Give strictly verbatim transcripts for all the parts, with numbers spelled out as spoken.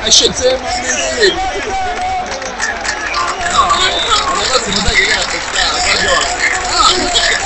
Hai scelto le mani. No, ma ragazzi non sai che cazzo sta, guarda.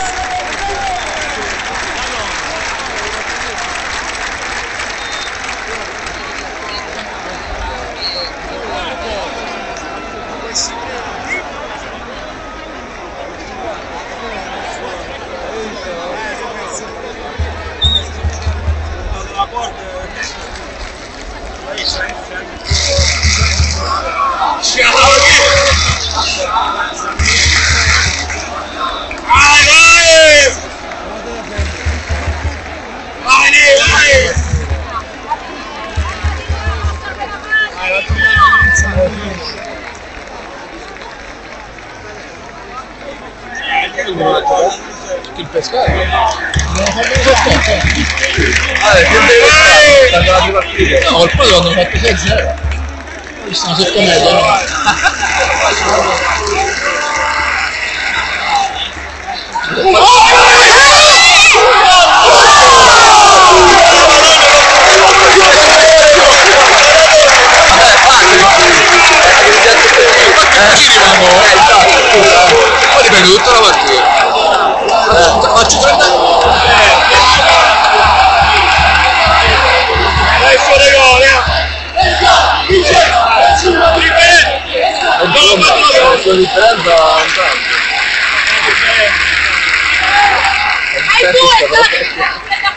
Il pescato? Non fanno il pescato? Ah, è più bello stanno la prima partita. No, col Prato hanno fatto sei a zero. Poi stanno sotto mezzo, no? Poi dipende tutta la partita. Faccio trenta. Dai fuori gol, eh! La sua differenza è un tanto. Hai due!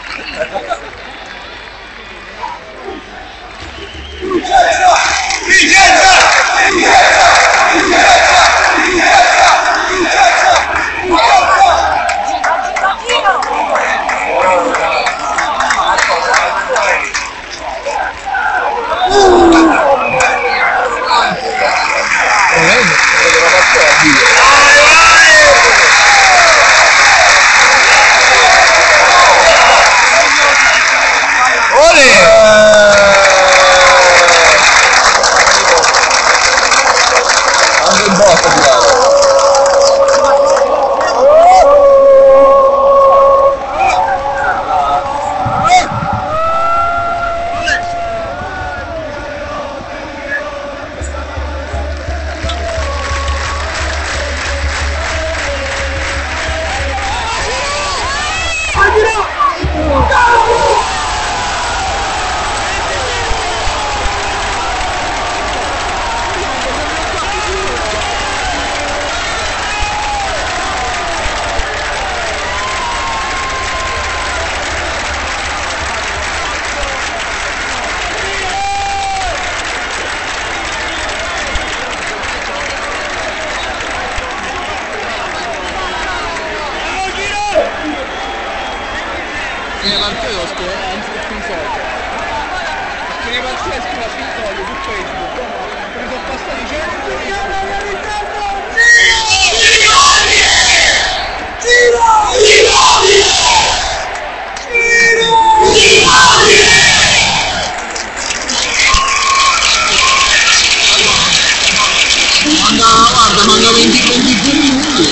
Che partito lo scuola, non si può soldi. Perché nei partiti si fa vittoria, su Facebook, mi sono passati cento e guarda, manca venti minuti.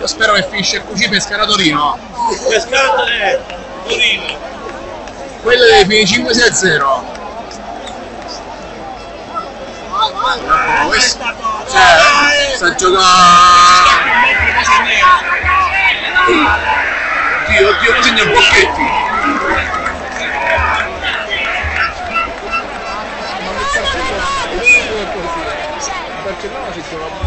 Io spero che finisce così Pescara Torino. Pescara eh, Torino. Quello deve finire cinque sei a zero. No, questo cioè, sta giocando. Oddio, oddio, mi segna Bocchetti. Barcellona si trova.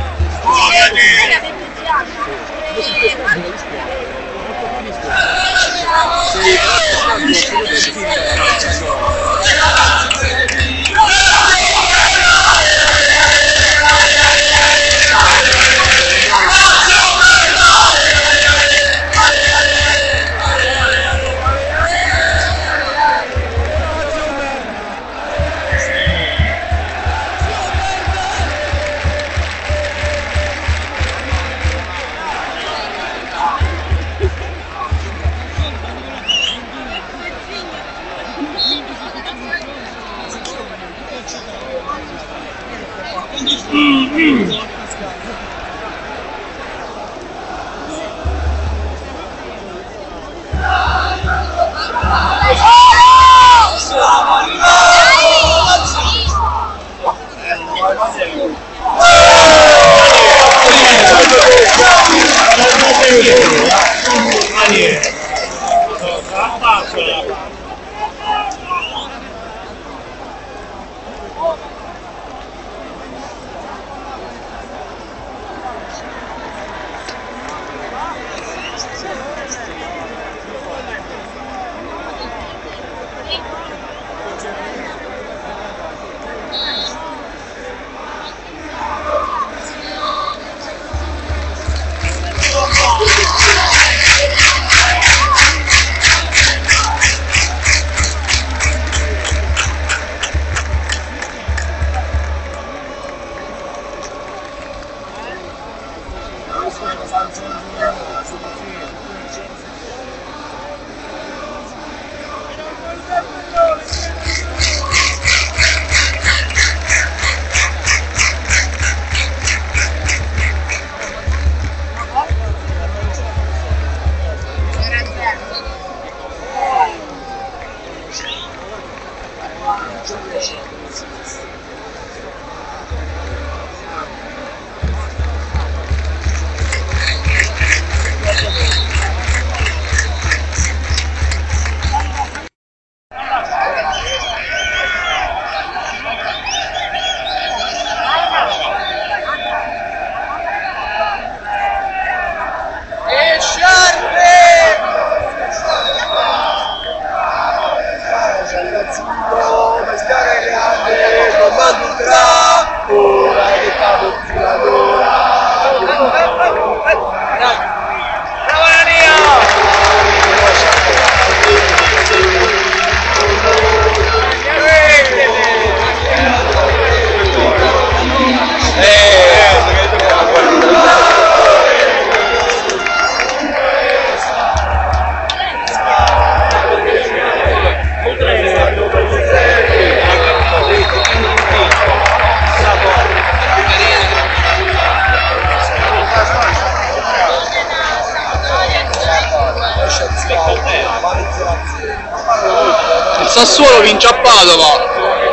Il Sassuolo vince a Padova.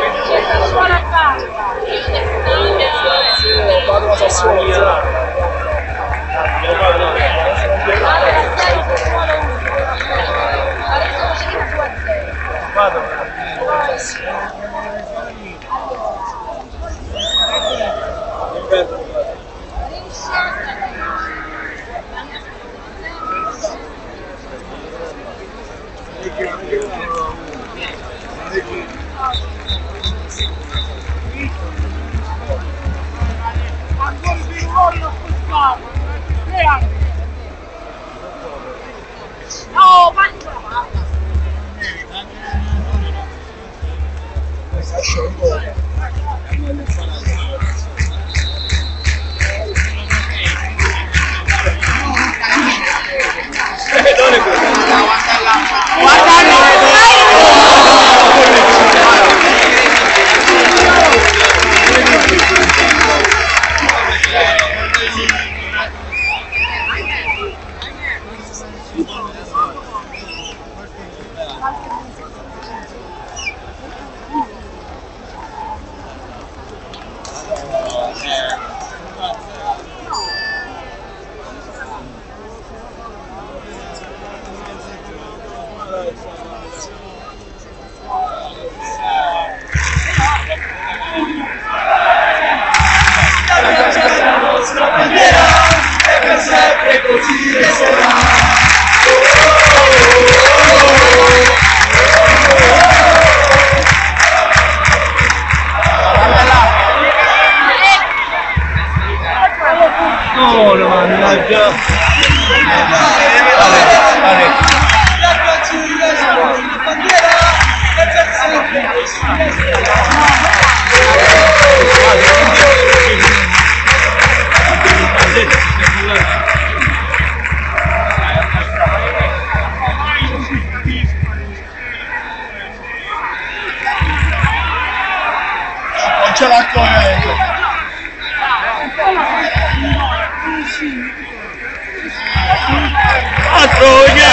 Padova Sassuolo. No, ma Non ce l'ha corretto. Quattro,